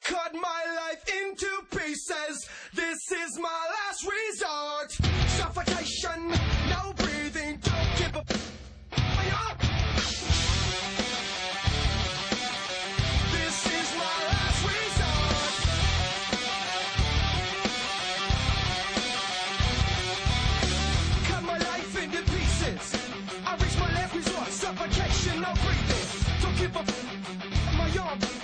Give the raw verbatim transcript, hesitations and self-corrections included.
cut my life into pieces. This is my last resort. Suffocation, no breathing, don't give a f- up. This is my last resort. Cut my life into pieces. I reach my last resort. Suffocation, no breathing, don't give a f- my arm.